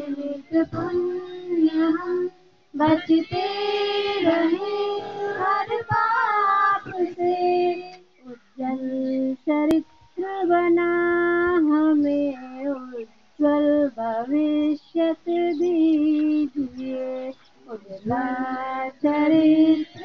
नित पुण्य हम बचते रहे हर पाप से। उज्जवल चरित्र बना हमें उज्जवल भविष्य दीजिए। उजला चरित्र